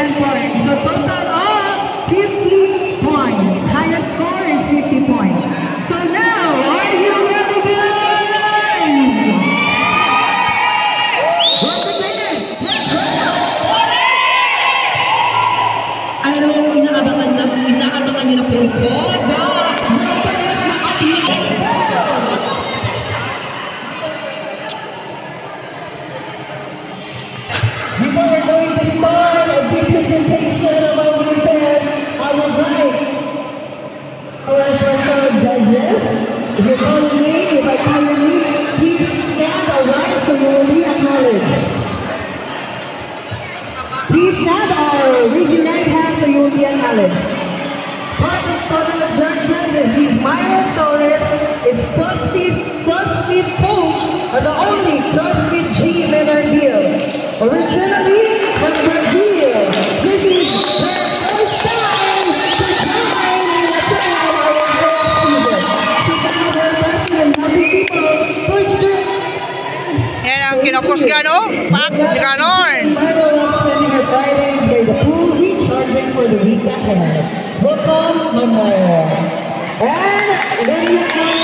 10 points. So total of 50 points. Highest score is 50 points. So now, are you ready, guys? Once again, ano yung inaabangan niyo na pulpot? before we're going to start a big presentation of our yourself, I would like our special judges. If you call your name, if I call your name, please stand alright so you will be acknowledged. Please stand or raise your right hand so you will be acknowledged. Part of the judges is these Myra Solis, is CrossFit coach, are the only CrossFit G men are here. Originally from Brazil, this is their first time to join in attend our first season. So now we're blessing and having people push through. Yan ang kinukusga, no? Pak, ganon. Myra will spending her Fridays by the pool, recharging for the week ahead. Welcome, my Myra. And then you come.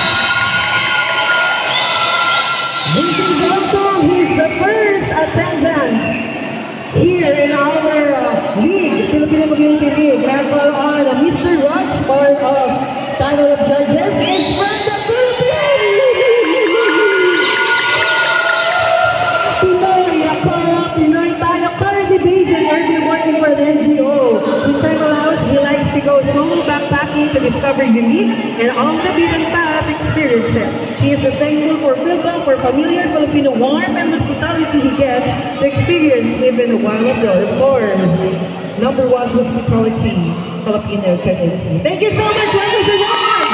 This is also the first attendance here in our league, Filipino Community League. Level on Mr. Raj, part of panel of judges, is from the Philippines. Pinoy tayo, currently based in Early working for the NGO. With time allows, he likes to go solo backpacking to discover unique and on the beaten path experiences. He is thankful for Philco for familiar Filipino warmth and hospitality he gets to experience even while abroad. Of course, number one hospitality, Filipino community. Thank you so much, ladies and gentlemen.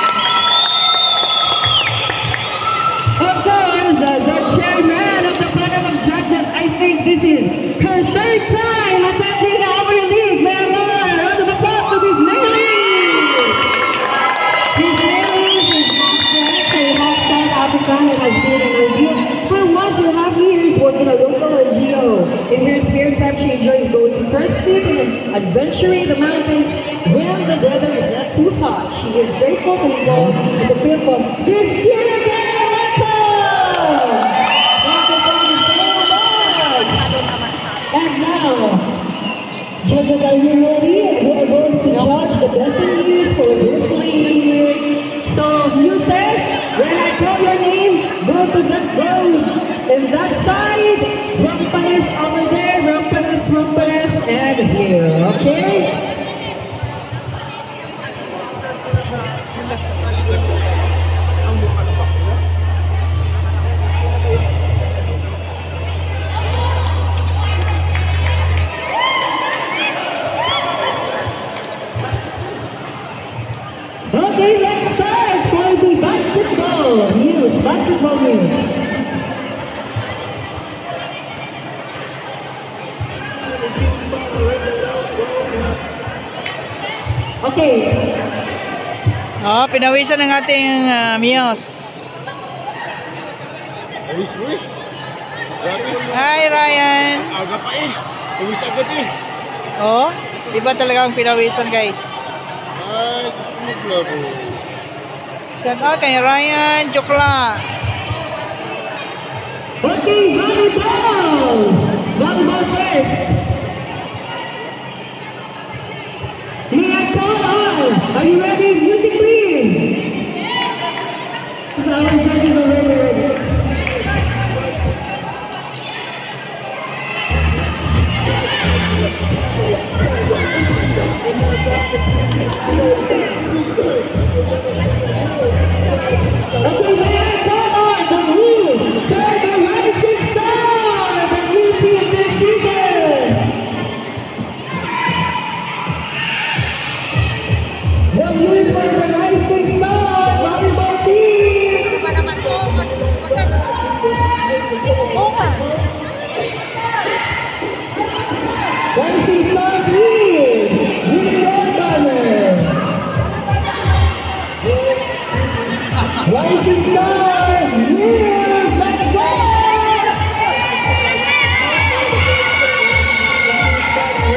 Of course, the chairman of the panel of judges, I think this is her third time attending our league. May I know a round of applause to this lady. His name is South Africa and has been in review for 1.5 years working a local NGO. In her spare time, she enjoys going to CrossFit and adventuring the mountains when the weather is not too hot. She is grateful to go in the field of this year again. And now, judges, are you ready? We are going to judge the best years for this league. So, you says, when I call your name, go to that road. And that side, Rampanes over there, Rampanes, and here, okay? Okay, let's start for the basketball news. Okay. Oh, pinawisan ng ating Miyos. Wis. Hi, Ryan. Aga pa eh. Wis agad eh. Oh, iba talaga ang pinawisan, guys. Ay, gusto ko maglaro. Shout out kay Ryan Jokla. Okay, volleyball. Volleyball first. May I call on? Are you ready? Music, please. So our judges are ready. Okay, may I call on the rules for the Rising Star of the new team this season? The rules for the Rising Star volleyball team. Pa naman po, magkano? Rising Star, please. William Banner. Rising Star, William, let's go!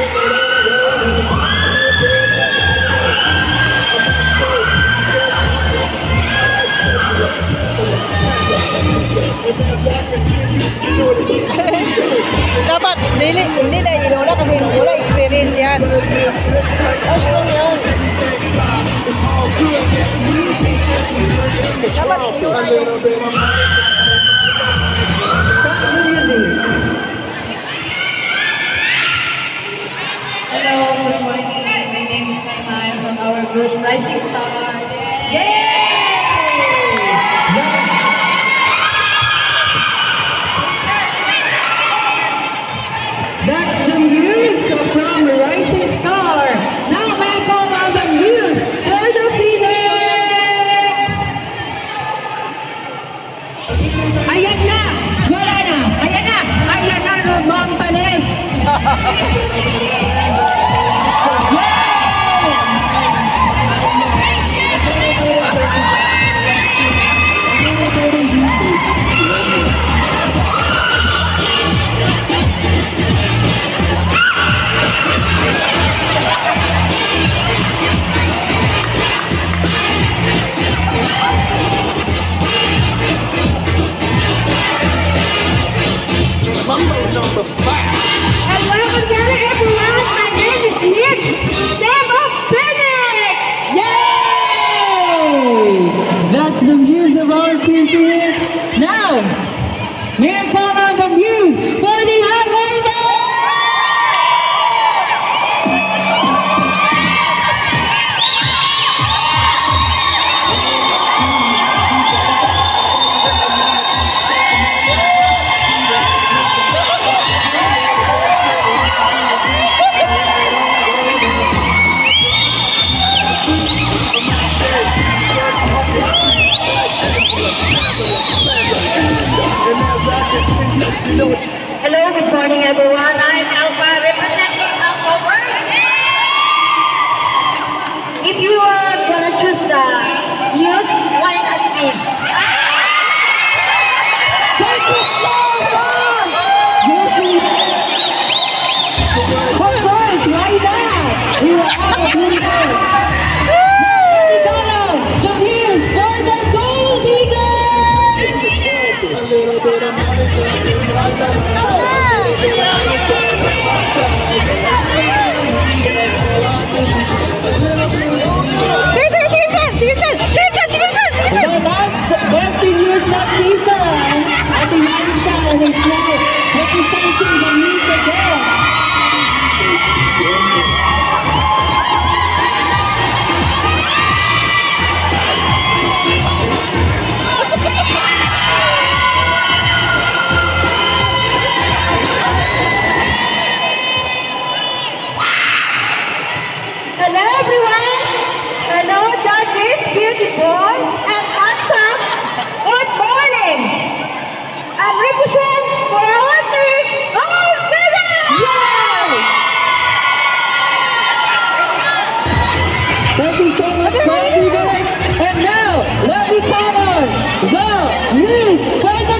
Start the music. Hello, good morning. My name is Maymay. I'm from our group Rising Star. Yay! That's the news from Rising Star. Now may I call on the news for the Phoenix! Ayan na! Wala na! Ayan na! Ayan na! Romang Panes! Hello again, everyone. My name is Nick, Dam of Phoenix. Yay! That's the news of our Phoenix. Now, may I call on the news for the Highlanders! Hello, good morning, everyone. I'm Alpha, representing Alpha World. If you are gonna choose the news, why not me? Thank you so much! Of course, right now, we will have a beautiful. Now, the news for the Gold Eagles! The best in news last season, I think Aisha and is now representing the news again. Hello, everyone. Hello, judges, beautiful and handsome. Good morning. I'm representing for our team, Gold Eagles. Thank you so much, Gold Eagles. And now, let me call on the news for the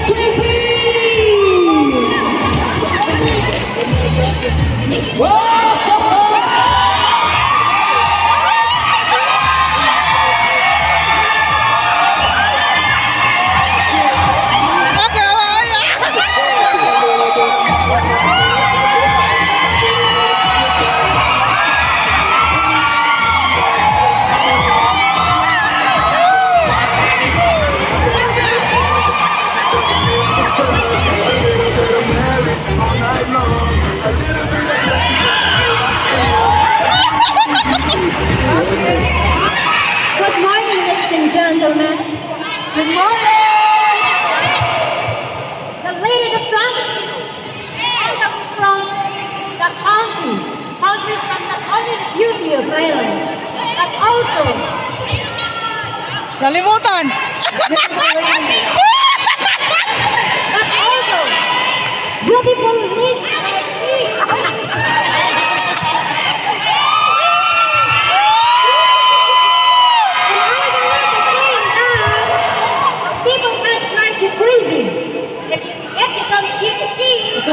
Quickies! Whoa! Good morning, ladies and gentlemen. Good morning. The lady in front, and from the country from not only the beauty of Ireland, but also Nalimutan! beautiful needs like me. People might find you crazy if you come here to see.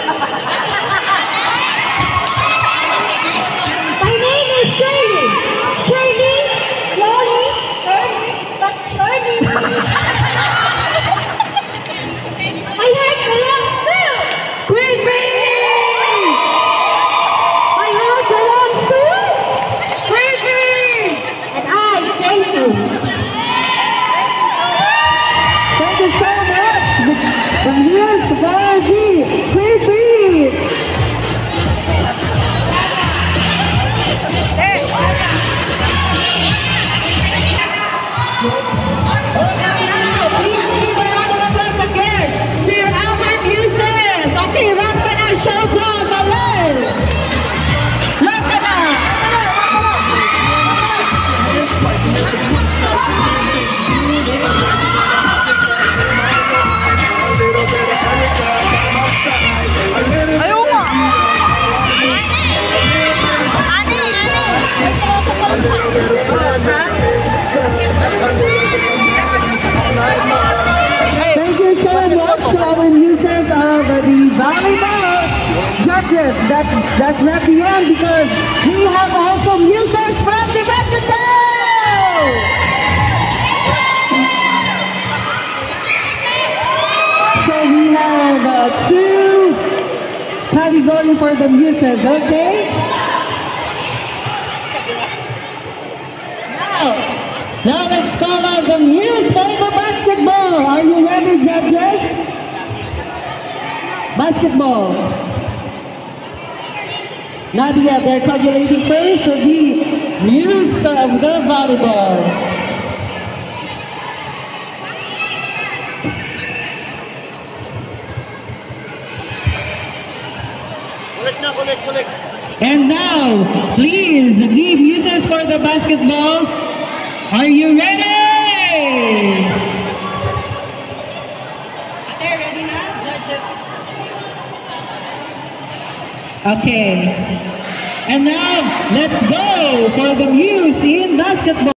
My name is Shirley. Shirley, slowly, but surely. muses. That's not beyond because we have also muses from the basketball. So we have two categories for the muses, okay? Now let's call out the muse for the basketball. Are you ready, judges? Basketball. Not yet, they're calculating first, so the muse of the volleyball. Collect. And now, please, the muses for the basketball. Are you ready? Okay, ready now? Judges. Okay. And now, let's go for the muse in basketball.